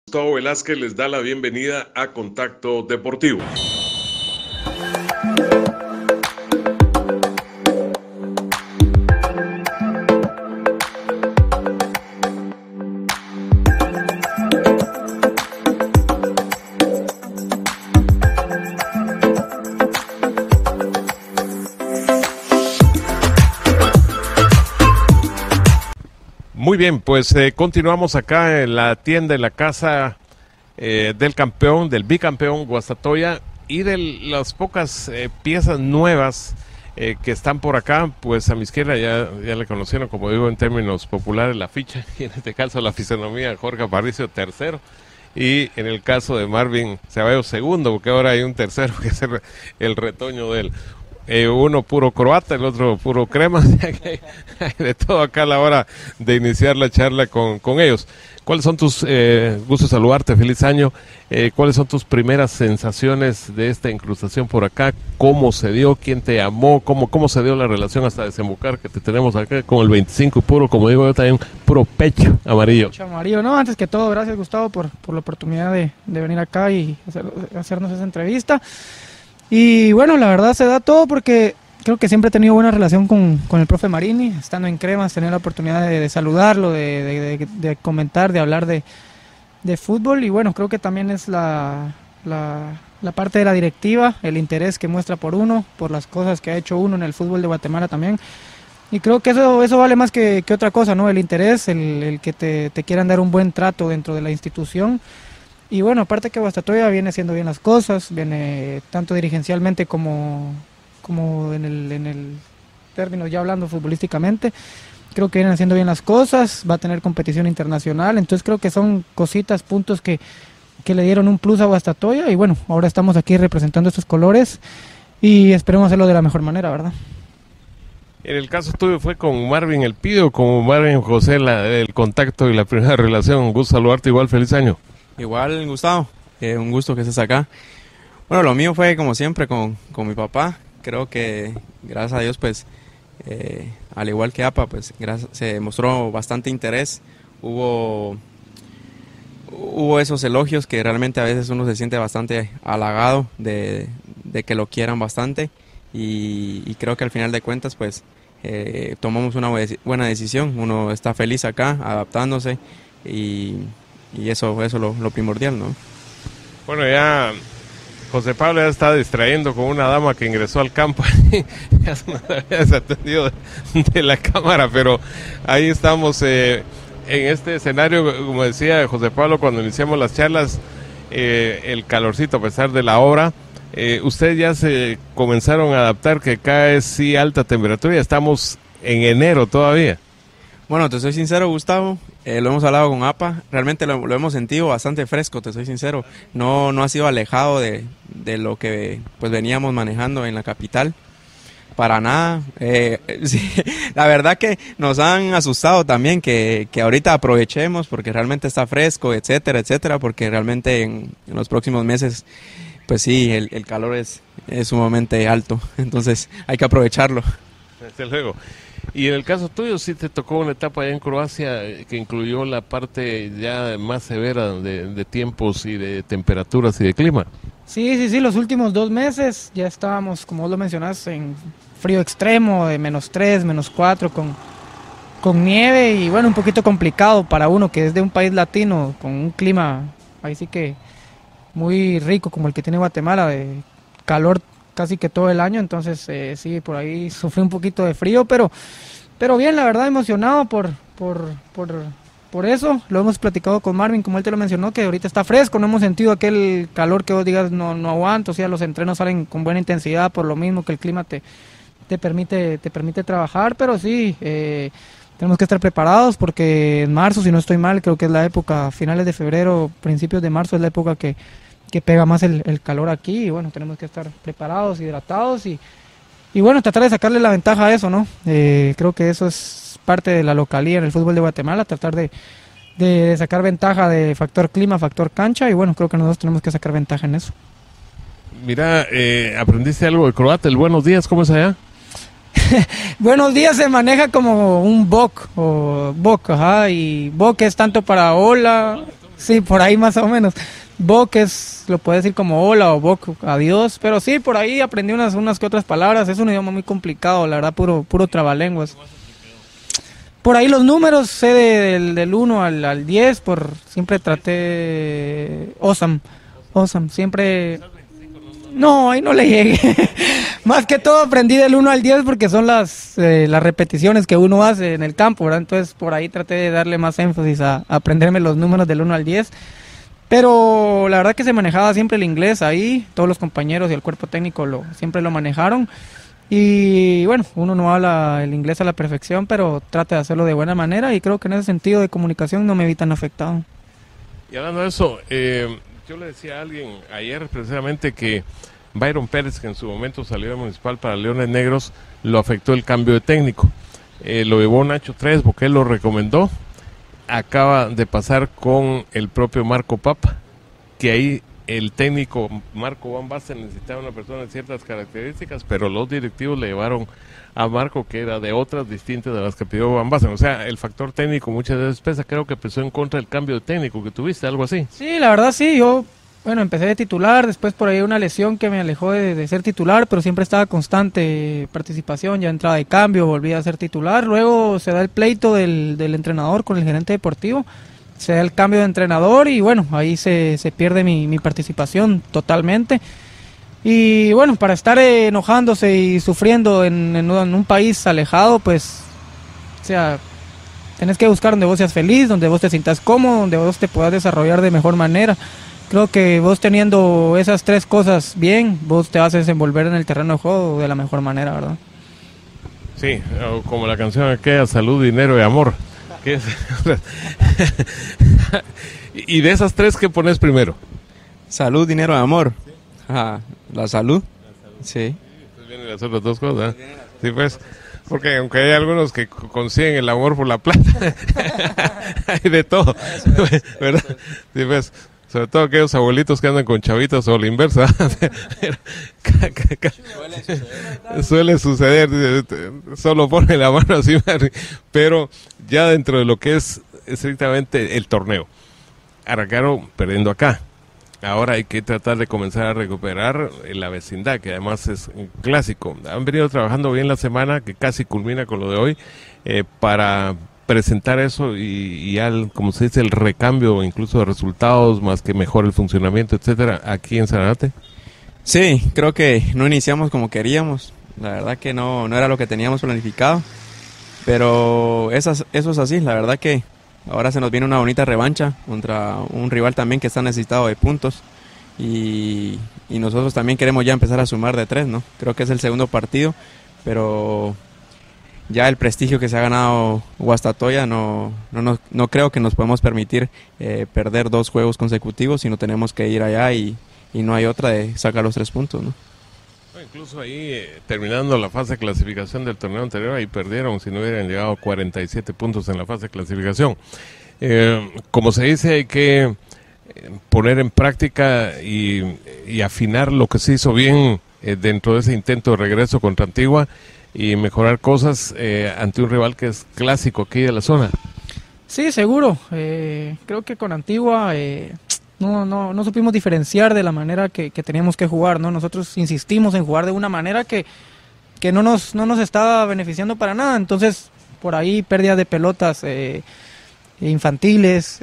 Gustavo Velázquez les da la bienvenida a Contacto Deportivo. Muy bien, pues continuamos acá en la tienda, en la casa del campeón, del bicampeón Guastatoya, y de las pocas piezas nuevas que están por acá. Pues a mi izquierda ya le conocieron, como digo en términos populares, la ficha, y en este caso la fisonomía, Jorge Aparicio tercero, y en el caso de Marvin Ceballos segundo, porque ahora hay un tercero que es el retoño de él. Uno puro croata, el otro puro crema. Hay de todo acá a la hora de iniciar la charla con ellos. ¿Cuáles son tus, gusto saludarte, feliz año, cuáles son tus primeras sensaciones de esta incrustación por acá? ¿Cómo se dio? ¿Quién te llamó? ¿Cómo se dio la relación hasta desembocar que te tenemos acá con el 25 puro, como digo yo también, puro pecho amarillo? Pecho amarillo, no, antes que todo, gracias Gustavo por la oportunidad de venir acá y hacernos esa entrevista. Y bueno, la verdad se da todo porque creo que siempre he tenido buena relación con el profe Marini, estando en Cremas, tener la oportunidad de saludarlo, de comentar, de hablar de fútbol, y bueno, creo que también es la parte de la directiva, el interés que muestra por uno, por las cosas que ha hecho uno en el fútbol de Guatemala también, y creo que eso vale más que otra cosa, ¿no? El interés, el que te quieran dar un buen trato dentro de la institución. Y bueno, aparte que Guastatoya viene haciendo bien las cosas, viene tanto dirigencialmente como en el término ya hablando futbolísticamente, creo que vienen haciendo bien las cosas, va a tener competición internacional, entonces creo que son cositas, puntos que le dieron un plus a Guastatoya, y bueno, ahora estamos aquí representando estos colores y esperemos hacerlo de la mejor manera, ¿verdad? En el caso tuyo fue con Marvin El Pido, con Marvin José, el contacto y la primera relación. Un gusto saludarte, igual, feliz año. Igual, Gustavo, un gusto que estés acá. Bueno, lo mío fue como siempre con mi papá. Creo que gracias a Dios, pues, al igual que APA, pues se mostró bastante interés. Hubo esos elogios que realmente a veces uno se siente bastante halagado de que lo quieran bastante. Y creo que al final de cuentas, pues, tomamos una buena decisión. Uno está feliz acá, adaptándose, y eso es lo primordial, ¿no? Bueno, ya José Pablo ya está distrayendo con una dama que ingresó al campo. Ya se nos había desatendido de la cámara, pero ahí estamos en este escenario, como decía José Pablo cuando iniciamos las charlas, el calorcito a pesar de la hora. Ustedes ya se comenzaron a adaptar, que acá es sí alta temperatura, ya estamos en enero todavía. Bueno, te soy sincero, Gustavo, lo hemos hablado con APA, realmente lo hemos sentido bastante fresco, te soy sincero, no ha sido alejado de lo que pues veníamos manejando en la capital, para nada. Sí, la verdad que nos han asustado también, que ahorita aprovechemos porque realmente está fresco, etcétera, etcétera, porque realmente en los próximos meses, pues sí, el calor es sumamente alto, entonces hay que aprovecharlo. Desde luego. Y en el caso tuyo sí te tocó una etapa allá en Croacia que incluyó la parte ya más severa de tiempos y de temperaturas y de clima. Sí, los últimos 2 meses ya estábamos, como vos lo mencionás, en frío extremo de -3, -4 con nieve, y bueno, un poquito complicado para uno que es de un país latino con un clima ahí sí que muy rico como el que tiene Guatemala, de calor casi que todo el año, entonces sí, por ahí sufrí un poquito de frío, pero bien, la verdad, emocionado por eso. Lo hemos platicado con Marvin, como él te lo mencionó, que ahorita está fresco, no hemos sentido aquel calor que vos digas no aguanto, o sea, los entrenos salen con buena intensidad por lo mismo que el clima te permite trabajar, pero sí, tenemos que estar preparados porque en marzo, si no estoy mal, creo que es la época, finales de febrero, principios de marzo es la época que pega más el calor aquí, y bueno, tenemos que estar preparados, hidratados y bueno, tratar de sacarle la ventaja a eso, ¿no? Creo que eso es parte de la localía en el fútbol de Guatemala, tratar de sacar ventaja de factor clima, factor cancha, y bueno, creo que nosotros tenemos que sacar ventaja en eso. Mira, aprendiste algo de croata, el buenos días, ¿cómo es allá? Buenos días se maneja como un bok, o bok, ajá, y bok es tanto para hola. Sí, por ahí más o menos. Bok lo puedes decir como hola o Bok, adiós. Pero sí, por ahí aprendí unas que otras palabras. Es un idioma muy complicado, la verdad, puro trabalenguas. Por ahí los números, sé del 1 al 10, siempre traté Awesome, siempre... No, ahí no le llegué. Más que todo aprendí del 1 al 10 porque son las repeticiones que uno hace en el campo, ¿verdad? Entonces por ahí traté de darle más énfasis a aprenderme los números del 1 al 10. Pero la verdad que se manejaba siempre el inglés ahí, todos los compañeros y el cuerpo técnico siempre lo manejaron. Y bueno, uno no habla el inglés a la perfección, pero trata de hacerlo de buena manera y creo que en ese sentido de comunicación no me vi tan afectado. Y hablando de eso, yo le decía a alguien ayer precisamente que Byron Pérez, que en su momento salió de Municipal para Leones Negros, lo afectó el cambio de técnico. Lo llevó Nacho Tres porque él lo recomendó. Acaba de pasar con el propio Marco Papa, que ahí el técnico Marco Van Basten necesitaba una persona de ciertas características, pero los directivos le llevaron a Marco, que era de otras distintas de las que pidió Van Basten. O sea, el factor técnico muchas veces pesa. Creo que pesó en contra del cambio de técnico que tuviste, algo así. Sí, la verdad sí, yo empecé de titular, después por ahí una lesión que me alejó de ser titular, pero siempre estaba constante participación, ya entraba de cambio, volví a ser titular, luego se da el pleito del entrenador con el gerente deportivo, se da el cambio de entrenador y bueno, ahí se pierde mi participación totalmente. Y bueno, para estar enojándose y sufriendo en un país alejado, pues, o sea, tenés que buscar donde vos seas feliz, donde vos te sientas cómodo, donde vos te puedas desarrollar de mejor manera. Creo que vos teniendo esas tres cosas bien, vos te vas a desenvolver en el terreno de juego de la mejor manera, ¿verdad? Sí, como la canción aquella, salud, dinero y amor. ¿Qué es? Y de esas tres, ¿qué pones primero? Salud, dinero y amor. Ajá, la salud. Sí. Pues vienen las otras dos cosas, ¿eh? Sí, pues, porque aunque hay algunos que consiguen el amor por la plata, hay de todo, ¿verdad? Sí, pues, sobre todo aquellos abuelitos que andan con chavitos o la inversa. Suele suceder, solo pone la mano así, pero ya dentro de lo que es estrictamente el torneo, arrancaron perdiendo acá. Ahora hay que tratar de comenzar a recuperar la vecindad, que además es un clásico. Han venido trabajando bien la semana, que casi culmina con lo de hoy, para presentar eso y ya, como se dice, el recambio incluso de resultados, más que mejor el funcionamiento, etcétera, aquí en Sanarate. Sí, creo que no iniciamos como queríamos. La verdad que no era lo que teníamos planificado, pero eso es así. La verdad que ahora se nos viene una bonita revancha contra un rival también que está necesitado de puntos y nosotros también queremos ya empezar a sumar de 3, ¿no? Creo que es el segundo partido, pero ya el prestigio que se ha ganado Guastatoya no creo que nos podemos permitir perder 2 juegos consecutivos, sino tenemos que ir allá y no hay otra de sacar los 3 puntos, ¿no? Incluso ahí, terminando la fase de clasificación del torneo anterior, ahí perdieron, si no hubieran llegado 47 puntos en la fase de clasificación. Como se dice, hay que poner en práctica y afinar lo que se hizo bien dentro de ese intento de regreso contra Antigua y mejorar cosas ante un rival que es clásico aquí de la zona. Sí, seguro. Creo que con Antigua no supimos diferenciar de la manera que teníamos que jugar, ¿no? Nosotros insistimos en jugar de una manera que no nos estaba beneficiando para nada. Entonces, por ahí pérdidas de pelotas infantiles,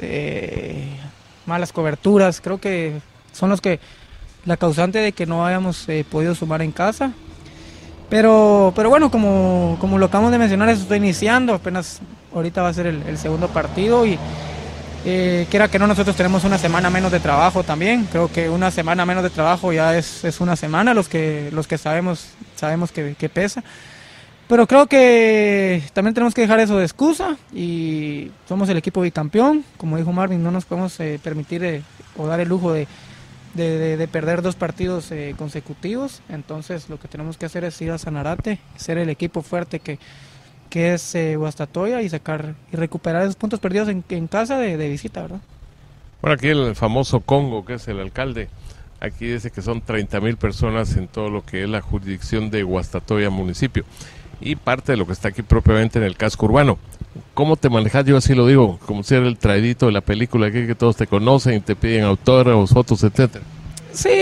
malas coberturas, creo que son la causante de que no hayamos podido sumar en casa. Pero bueno, como lo acabamos de mencionar, eso está iniciando, apenas ahorita va a ser el segundo partido y quiera que no, nosotros tenemos una semana menos de trabajo también. Creo que una semana menos de trabajo ya es una semana, los que sabemos que pesa. Pero creo que también tenemos que dejar eso de excusa y somos el equipo bicampeón. Como dijo Marvin, no nos podemos permitir o dar el lujo de perder 2 partidos consecutivos. Entonces lo que tenemos que hacer es ir a Sanarate, ser el equipo fuerte que es Guastatoya y recuperar esos puntos perdidos en casa de visita, ¿verdad? Bueno, aquí el famoso Congo, que es el alcalde, aquí dice que son 30,000 personas en todo lo que es la jurisdicción de Guastatoya municipio y parte de lo que está aquí propiamente en el casco urbano. ¿Cómo te manejas? Yo así lo digo, como si era el traidito de la película, que todos te conocen y te piden autógrafos, fotos, etcétera. Sí,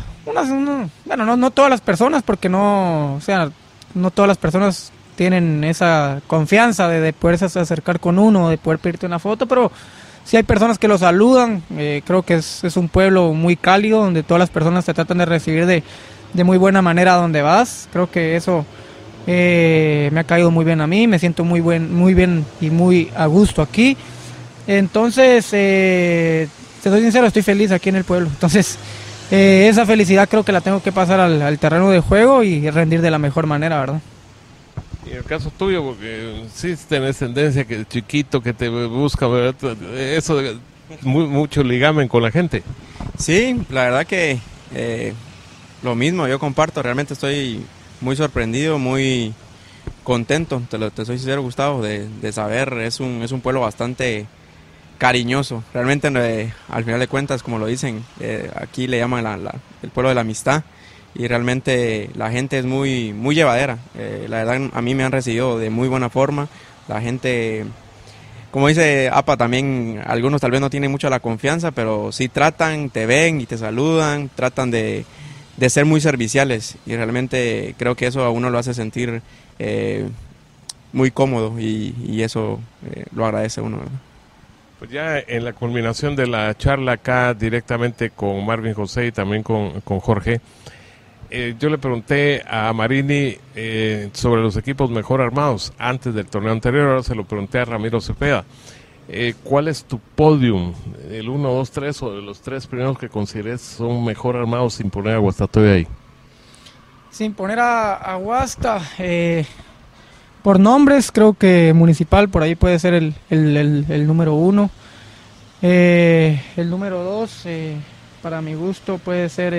bueno, no todas las personas, porque no todas las personas tienen esa confianza de poderse acercar con uno, de poder pedirte una foto, pero sí hay personas que lo saludan. Creo que es un pueblo muy cálido, donde todas las personas te tratan de recibir de muy buena manera a donde vas. Creo que eso me ha caído muy bien a mí, me siento muy bien y muy a gusto aquí. Entonces, te soy sincero, estoy feliz aquí en el pueblo. Entonces, esa felicidad creo que la tengo que pasar al terreno de juego y rendir de la mejor manera, ¿verdad? Y en el caso tuyo, porque sí tenés tendencia que chiquito, que te busca, ¿verdad? Eso, mucho ligamen con la gente. Sí, la verdad que lo mismo, yo comparto, realmente estoy muy sorprendido, muy contento, te soy sincero, Gustavo, de saber, es un pueblo bastante cariñoso, realmente al final de cuentas, como lo dicen, aquí le llaman el pueblo de la amistad, y realmente la gente es muy llevadera. La verdad, a mí me han recibido de muy buena forma. La gente, como dice APA, también algunos tal vez no tienen mucha la confianza, pero sí tratan, te ven y te saludan, tratan de ser muy serviciales, y realmente creo que eso a uno lo hace sentir muy cómodo, y eso lo agradece uno, ¿verdad? Pues ya en la culminación de la charla acá directamente con Marvin José y también con Jorge, yo le pregunté a Marini sobre los equipos mejor armados antes del torneo anterior, ahora se lo pregunté a Ramiro Cepeda. ¿Cuál es tu podium? ¿El 1, 2, 3 o de los 3 primeros que consideres son mejor armados sin poner a Guastatoya ahí? Sin poner a Guasta, por nombres creo que Municipal por ahí puede ser el número 1. El número 2, para mi gusto, puede ser...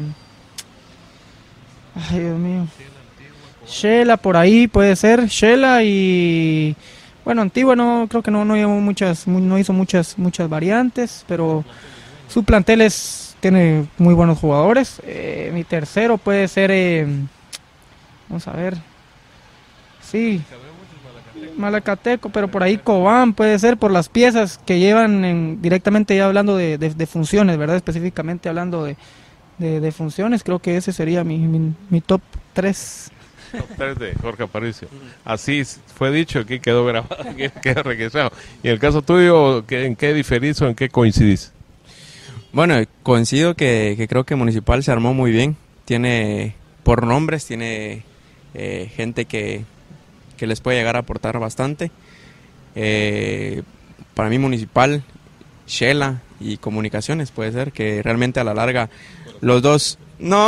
ay, Dios mío. Shela por ahí puede ser, Shela, y bueno, Antigua creo que no hizo muchas variantes, pero su plantel tiene muy buenos jugadores. Mi tercero puede ser, vamos a ver, sí, Malacateco, pero por ahí Cobán puede ser, por las piezas que llevan directamente, ya hablando de funciones, ¿verdad? Específicamente hablando de funciones, creo que ese sería mi top 3. Top 3 de Jorge Aparicio. Así fue dicho, aquí quedó grabado, aquí quedó registrado. Y en el caso tuyo, ¿en qué diferís o en qué coincidís? Bueno, coincido que creo que Municipal se armó muy bien. Tiene, por nombres, tiene gente que les puede llegar a aportar bastante. Para mí Municipal, Shela y Comunicaciones puede ser que realmente a la larga los dos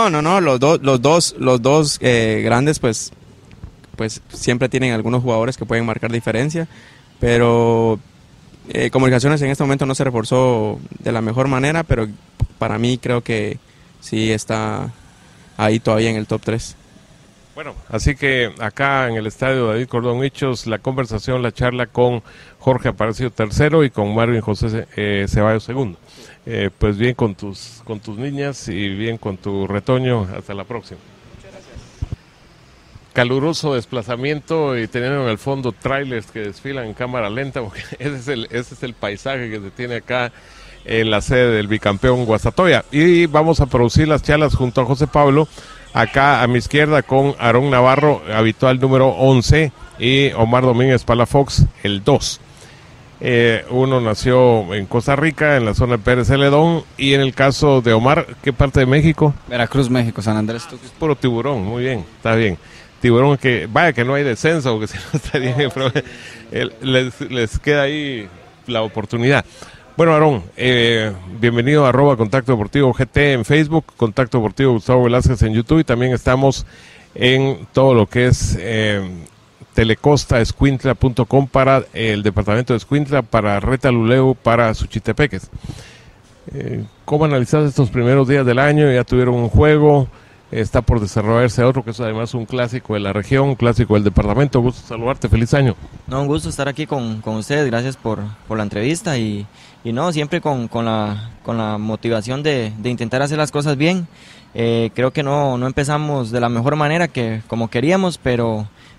los dos grandes pues siempre tienen algunos jugadores que pueden marcar diferencia, pero Comunicaciones en este momento no se reforzó de la mejor manera, pero para mí creo que sí está ahí todavía en el top 3. Bueno, así que acá en el estadio David Cordón Hichos, la conversación, la charla con Jorge Aparicio III y con Marvin José Ceballos II. Pues bien con tus niñas y bien con tu retoño. Hasta la próxima. Muchas gracias. Caluroso desplazamiento y teniendo en el fondo trailers que desfilan en cámara lenta, porque ese es el paisaje que se tiene acá en la sede del bicampeón Guastatoya. Y vamos a producir las charlas junto a José Pablo, acá a mi izquierda con Aarón Navarro, habitual número 11, y Omar Domínguez Palafox, el 2. Uno nació en Costa Rica, en la zona de Pérez Celedón, y en el caso de Omar, ¿qué parte de México? Veracruz, México, San Andrés. Es puro Tiburón, muy bien, está bien. Tiburón que, vaya que no hay descenso, porque si no estaría bien, pero les queda ahí la oportunidad. Bueno, Aarón, bienvenido a @Contacto Deportivo GT en Facebook, Contacto Deportivo Gustavo Velázquez en YouTube, y también estamos en todo lo que es telecostaescuintla.com para el departamento de Escuintla, para Retaluleu, para Suchitepeques. ¿Cómo analizas estos primeros días del año? Ya tuvieron un juego, está por desarrollarse otro, que es además un clásico de la región, un clásico del departamento. Gusto saludarte, feliz año. No, un gusto estar aquí con ustedes, gracias por la entrevista y no, siempre con la motivación de intentar hacer las cosas bien. Creo que no empezamos de la mejor manera que como queríamos, pero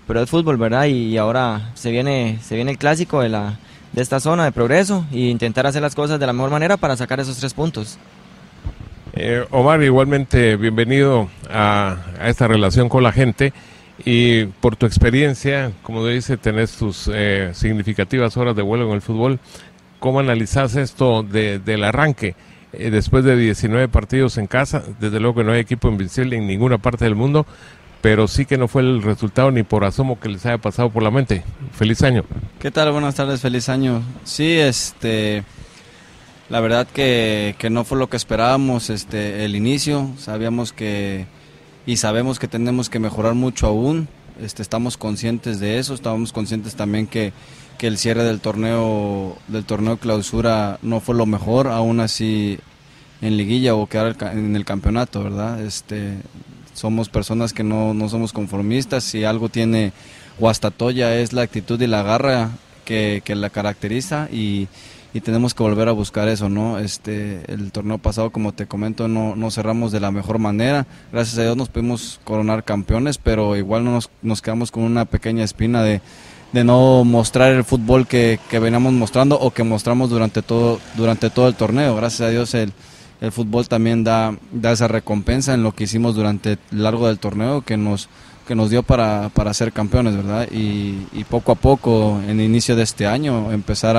es fútbol, ¿verdad? Y ahora se viene el clásico de esta zona de Progreso e intentar hacer las cosas de la mejor manera para sacar esos 3 puntos. Omar, igualmente bienvenido a esta relación con la gente, y por tu experiencia, como dice, tenés tus significativas horas de vuelo en el fútbol. ¿Cómo analizás esto del arranque? Después de 19 partidos en casa, desde luego que no hay equipo invencible en ninguna parte del mundo, pero sí que no fue el resultado ni por asomo que les haya pasado por la mente. Feliz año. ¿Qué tal? Buenas tardes, feliz año. Sí, la verdad que no fue lo que esperábamos el inicio. Sabemos y sabemos que tenemos que mejorar mucho aún. Estamos conscientes de eso, estábamos conscientes también que el cierre del torneo clausura no fue lo mejor, aún así en liguilla o quedar en el campeonato, ¿verdad? Somos personas que no somos conformistas. Si algo tiene Guastatoya es la actitud y la garra que la caracteriza, y tenemos que volver a buscar eso, ¿no? El torneo pasado, como te comento, no cerramos de la mejor manera. Gracias a Dios nos pudimos coronar campeones, pero igual nos quedamos con una pequeña espina de no mostrar el fútbol que veníamos mostrando o que mostramos durante todo el torneo. Gracias a Dios el fútbol también da esa recompensa en lo que hicimos durante el largo del torneo que nos dio para ser campeones, ¿verdad? Y poco a poco, en el inicio de este año, empezar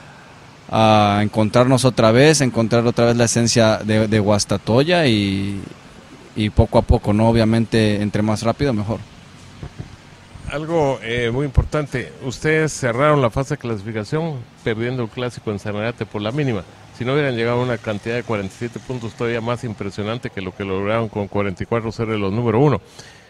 a encontrar otra vez la esencia de Guastatoya y poco a poco, ¿no? Obviamente, entre más rápido, mejor. Algo muy importante, ustedes cerraron la fase de clasificación perdiendo el clásico en Sanarate por la mínima. Si no hubieran llegado a una cantidad de 47 puntos todavía más impresionante que lo que lograron con 44, ser los número 1.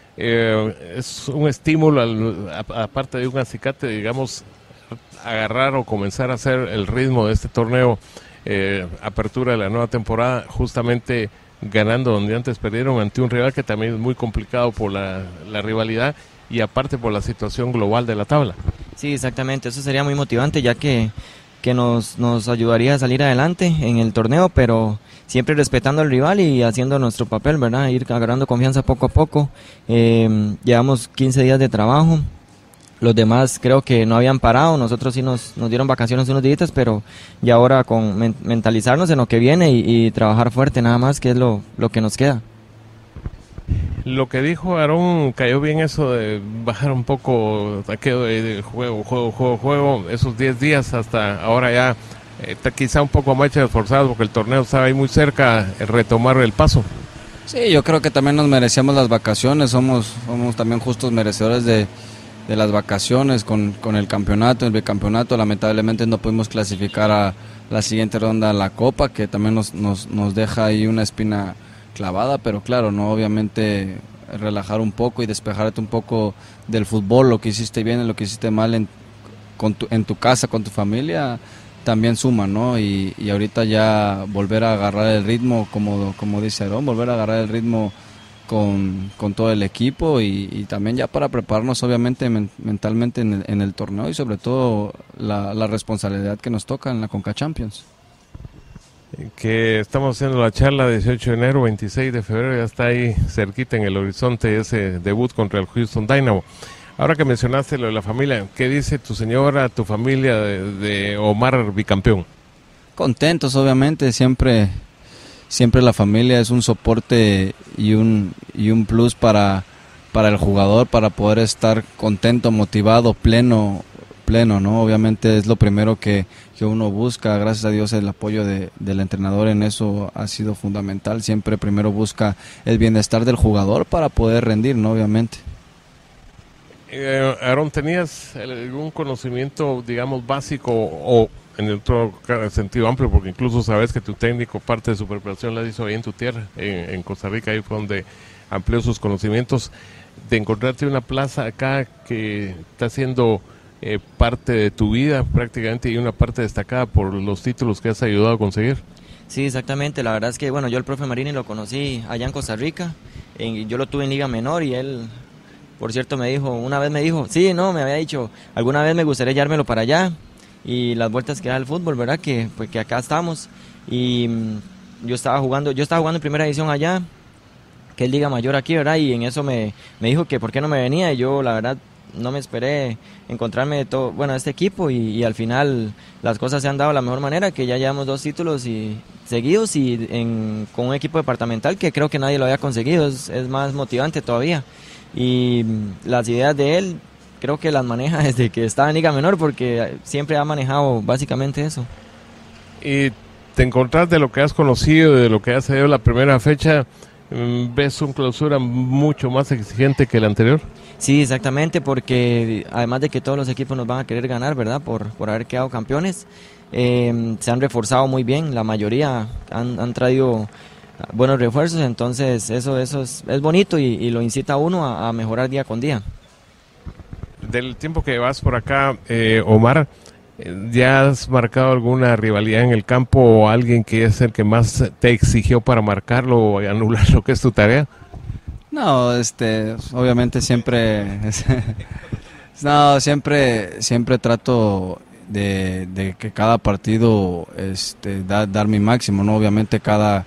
Es un estímulo, aparte de un acicate, digamos, agarrar o comenzar a hacer el ritmo de este torneo, apertura de la nueva temporada, justamente ganando donde antes perdieron ante un rival que también es muy complicado por la rivalidad y aparte por la situación global de la tabla. Sí, exactamente, eso sería muy motivante, ya que nos ayudaría a salir adelante en el torneo, pero siempre respetando al rival y haciendo nuestro papel, ¿verdad? Ir agarrando confianza poco a poco. Llevamos 15 días de trabajo, los demás creo que no habían parado, nosotros sí nos dieron vacaciones unos días, pero ya ahora con mentalizarnos en lo que viene y trabajar fuerte nada más, que es lo que nos queda. Lo que dijo Aarón, cayó bien eso de bajar un poco aquello de juego, esos 10 días hasta ahora ya está quizá un poco más esforzados porque el torneo estaba ahí muy cerca, retomar el paso. Sí, yo creo que también nos merecíamos las vacaciones, somos también justos merecedores de las vacaciones con el campeonato, el bicampeonato. Lamentablemente no pudimos clasificar a la siguiente ronda a la Copa, que también nos deja ahí una espina clavada, pero claro, no, obviamente relajar un poco y despejarte un poco del fútbol, lo que hiciste bien y lo que hiciste mal en tu casa, con tu familia, también suma, ¿no? Y ahorita ya volver a agarrar el ritmo, como dice Aarón, volver a agarrar el ritmo con todo el equipo y también ya para prepararnos obviamente mentalmente en el torneo y sobre todo la responsabilidad que nos toca en la Conca Champions. Que estamos haciendo la charla 18 de enero, 26 de febrero, ya está ahí cerquita en el horizonte ese debut contra el Houston Dynamo. Ahora que mencionaste lo de la familia, ¿qué dice tu señora, tu familia de Omar bicampeón? Contentos, obviamente, siempre la familia es un soporte y un plus para el jugador, para poder estar contento, motivado, pleno, ¿no? Obviamente es lo primero que uno busca. Gracias a Dios el apoyo del entrenador en eso ha sido fundamental. Siempre primero busca el bienestar del jugador para poder rendir, ¿no? Obviamente. Aarón, ¿tenías algún conocimiento, digamos, básico o en otro sentido amplio? Porque incluso sabes que tu técnico parte de su preparación la hizo ahí en tu tierra, en Costa Rica, ahí fue donde amplió sus conocimientos, de encontrarte una plaza acá que está siendo parte de tu vida prácticamente y una parte destacada por los títulos que has ayudado a conseguir. Sí, exactamente, la verdad es que bueno, yo al profe Marini lo conocí allá en Costa Rica, yo lo tuve en Liga Menor y él, por cierto, una vez me dijo, sí, no, me había dicho, alguna vez me gustaría llevármelo para allá y las vueltas que da el fútbol, ¿verdad? Que acá estamos y yo estaba jugando en primera división allá, que es Liga Mayor aquí, ¿verdad? Y en eso me dijo que por qué no me venía y yo la verdad no me esperé encontrarme de todo, bueno, este equipo y al final las cosas se han dado de la mejor manera, que ya llevamos 2 títulos seguidos con un equipo departamental que creo que nadie lo había conseguido, es más motivante todavía. Y las ideas de él creo que las maneja desde que estaba en Liga Menor, porque siempre ha manejado básicamente eso. Y te encontrás de lo que has conocido, de lo que has sabido la primera fecha, ¿ves un Clausura mucho más exigente que el anterior? Sí, exactamente, porque además de que todos los equipos nos van a querer ganar, ¿verdad? Por haber quedado campeones, se han reforzado muy bien, la mayoría han traído buenos refuerzos, entonces eso es bonito y lo incita a uno a mejorar día con día. Del tiempo que vas por acá, Omar, ¿ya has marcado alguna rivalidad en el campo o alguien que es el que más te exigió para marcarlo o anular lo que es tu tarea? No, obviamente siempre, no, siempre trato de que cada partido, dar mi máximo, ¿no? Obviamente cada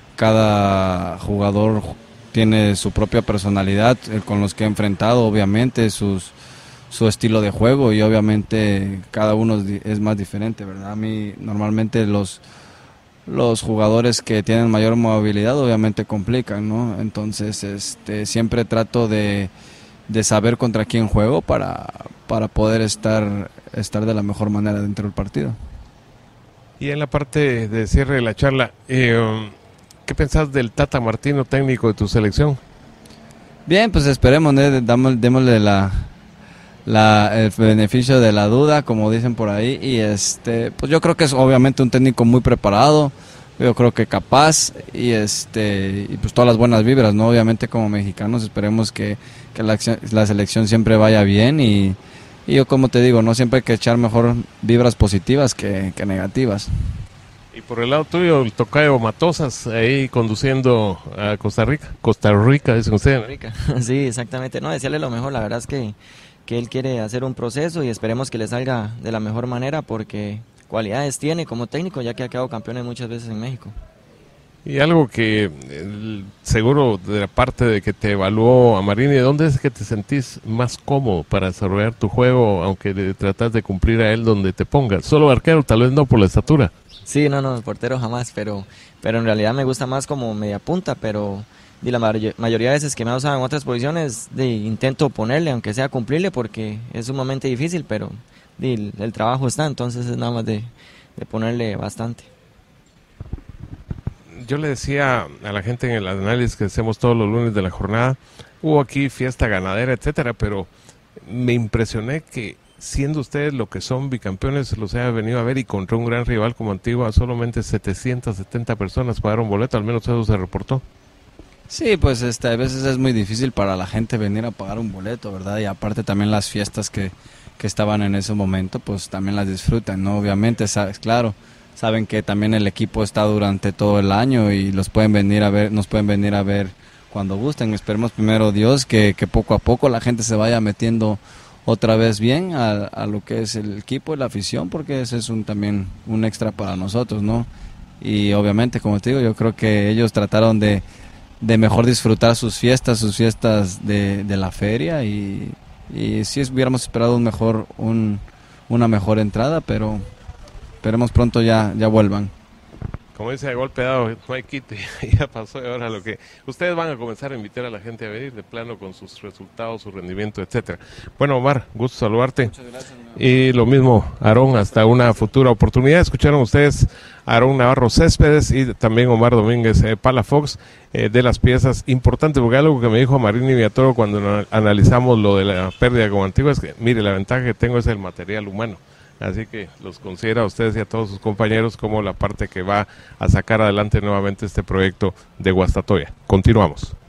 jugador tiene su propia personalidad, con los que he enfrentado, obviamente su estilo de juego, y obviamente cada uno es más diferente, ¿verdad? A mí normalmente los jugadores que tienen mayor movilidad obviamente complican, ¿no? Entonces siempre trato de saber contra quién juego para poder estar de la mejor manera dentro del partido. Y en la parte de cierre de la charla, ¿qué pensás del Tata Martino, técnico de tu selección? Bien, pues esperemos, ¿no? Démosle el beneficio de la duda, como dicen por ahí, y pues yo creo que es obviamente un técnico muy preparado, yo creo que capaz, y pues todas las buenas vibras, ¿no? Obviamente como mexicanos esperemos que la selección siempre vaya bien, y yo, como te digo, no siempre hay que echar mejor vibras positivas que negativas. Y por el lado tuyo, el tocayo Matosas, ahí conduciendo a Costa Rica, dicen ustedes. Sí, exactamente, no, desearle lo mejor, la verdad es que él quiere hacer un proceso y esperemos que le salga de la mejor manera, porque cualidades tiene como técnico, ya que ha quedado campeón muchas veces en México. Y algo que seguro de la parte de que te evaluó Amarini, ¿dónde es que te sentís más cómodo para desarrollar tu juego, aunque tratas de cumplir a él donde te pongas? Solo arquero, tal vez no por la estatura. Sí, no, portero jamás, pero en realidad me gusta más como media punta, pero y la mayoría de veces que me ha usado en otras posiciones intento ponerle, aunque sea cumplirle, porque es sumamente difícil, pero el trabajo está, entonces es nada más de ponerle bastante. Yo le decía a la gente en el análisis que hacemos todos los lunes de la jornada, hubo aquí fiesta ganadera, etcétera, pero me impresioné que siendo ustedes lo que son bicampeones, los haya venido a ver, y contra un gran rival como Antigua, solamente 770 personas pagaron boleto, al menos eso se reportó. Sí, pues a veces es muy difícil para la gente venir a pagar un boleto, ¿verdad? Y aparte también las fiestas que estaban en ese momento, pues también las disfrutan, ¿no? Obviamente, sabes, claro, saben que también el equipo está durante todo el año y nos pueden venir a ver cuando gusten. Esperemos primero Dios que poco a poco la gente se vaya metiendo otra vez bien a lo que es el equipo y la afición, porque ese es también un extra para nosotros, ¿no? Y obviamente, como te digo, yo creo que ellos trataron de mejor disfrutar sus fiestas de la feria, y sí hubiéramos esperado una mejor entrada, pero esperemos pronto ya vuelvan. Como dice, de golpe dado, no hay quite, ya pasó, y ahora lo que ustedes van a comenzar a invitar a la gente a venir de plano con sus resultados, su rendimiento, etcétera. Bueno, Omar, gusto saludarte. Muchas gracias. Y lo mismo, Aarón, hasta una futura oportunidad. Escucharon ustedes a Aarón Navarro Céspedes y también Omar Domínguez Palafox, de las piezas importantes, porque algo que me dijo Marini Villatoro cuando analizamos lo de la pérdida con Antigua es que, mire, la ventaja que tengo es el material humano. Así que los considera a ustedes y a todos sus compañeros como la parte que va a sacar adelante nuevamente este proyecto de Guastatoya. Continuamos.